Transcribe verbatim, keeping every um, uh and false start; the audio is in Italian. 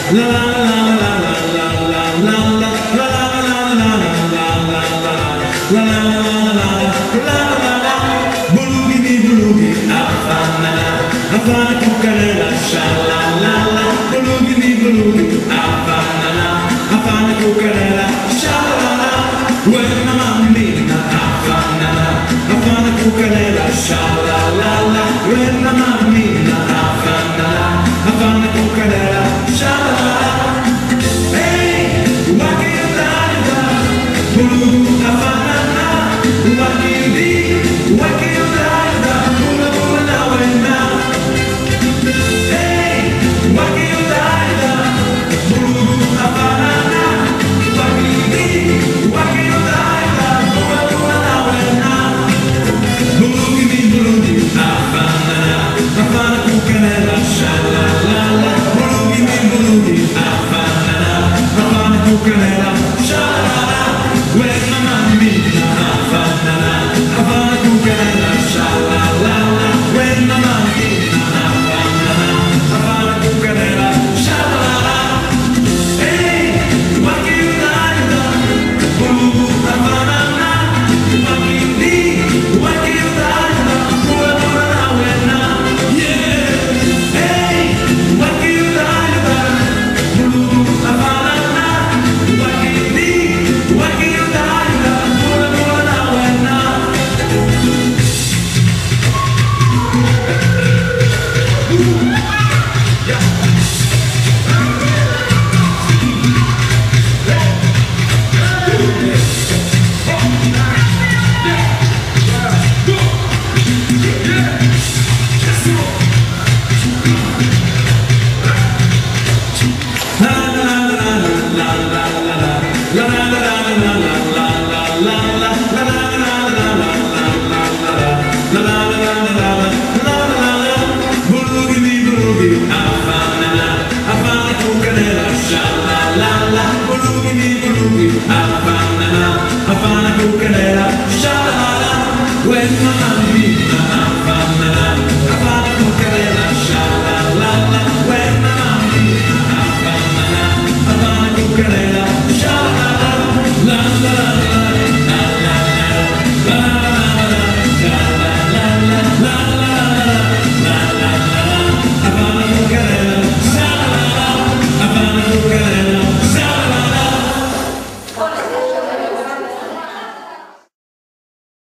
Havana cucanela, sha-la-la-la. Bulugini bulugi, Havana, Havana cucanela, sha-la-la. Buena mammina, Havana, Havana cucanela, sha-la-la-la. Buena mammina, Havana, Havana cucanela, sha-la-la. Hey, waki da-da, bulugu Havana, waki di, waki da-da, bula bula na wena. Havana, Havana, Havana,